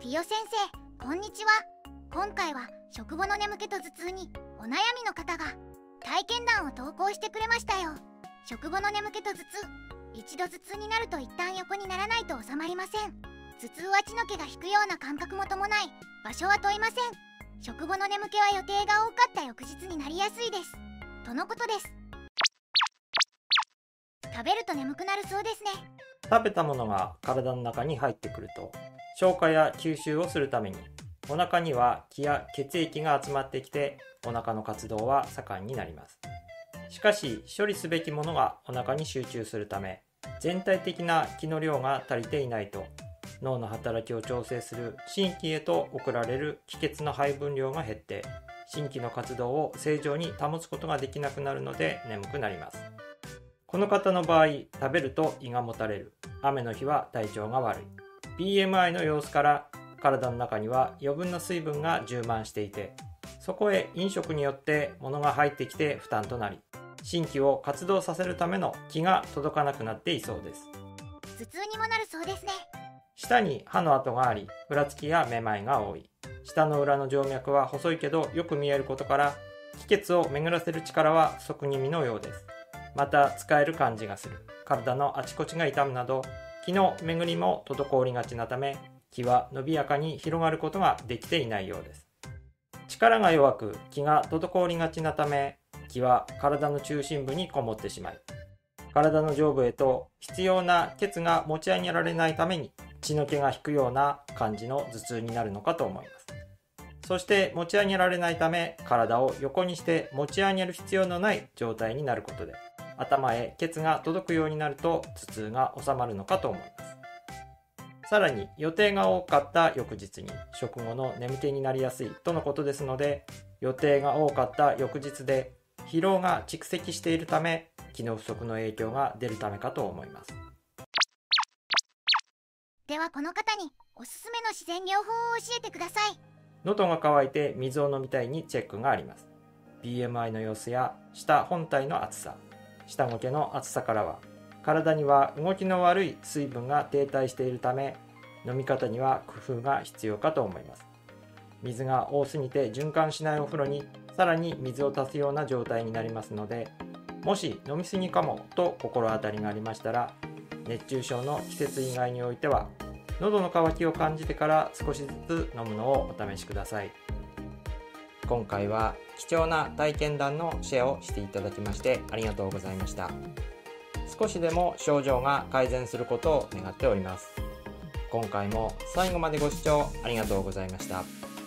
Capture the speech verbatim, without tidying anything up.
フィオ先生、こんにちは。今回は食後の眠気と頭痛にお悩みの方が体験談を投稿してくれましたよ。食後の眠気と頭痛、一度頭痛になると一旦横にならないと収まりません。頭痛は血の気が引くような感覚も伴い、場所は問いません。食後の眠気は予定が多かった翌日になりやすいですとのことです。食べると眠くなるそうですね。 食べたものが体の中に入ってくると、消化や吸収をするためにお腹には気や血液が集まってきて、お腹の活動は盛んになります。しかし処理すべきものがお腹に集中するため、全体的な気の量が足りていないと、脳の働きを調整する神経へと送られる気血の配分量が減って、神経の活動を正常に保つことができなくなるので眠くなります。この方の場合、食べると胃がもたれる、雨の日は体調が悪い、 ビーエムアイ の様子から体の中には余分な水分が充満していて、そこへ飲食によって物が入ってきて負担となり、神経を活動させるための気が届かなくなっていそうです。 頭痛にもなるそうですね。 舌に歯の跡があり、ふらつきやめまいが多い。舌の裏の静脈は細いけどよく見えることから、気血を巡らせる力は不足気味のようです。また使える感じがする、体のあちこちが痛むなど、気の巡りも滞りがちなため、気は伸びやかに広がることができていないようです。力が弱く気が滞りがちなため、気は体の中心部にこもってしまい、体の上部へと必要な血が持ち上げられないために、血の気が引くような感じの頭痛になるのかと思います。そして持ち上げられないため、体を横にして持ち上げる必要のない状態になることで、頭へ血が届くようになると頭痛が収まるのかと思います。さらに予定が多かった翌日に食後の眠気になりやすいとのことですので、予定が多かった翌日で疲労が蓄積しているため、気の不足の影響が出るためかと思います。 ではこの方におすすめの自然療法を教えてください。 喉が渇いて水を飲みたいにチェックがあります。 ビーエムアイ の様子や舌本体の厚さ、舌ごけの厚さからは、体には動きの悪い水分が停滞しているため、飲み方には工夫が必要かと思います。水が多すぎて循環しないお風呂にさらに水を足すような状態になりますので、もし飲みすぎかもと心当たりがありましたら、熱中症の季節以外においては喉の渇きを感じてから少しずつ飲むのをお試しください。今回は貴重な体験談のシェアをしていただきましてありがとうございました。少しでも症状が改善することを願っております。今回も最後までご視聴ありがとうございました。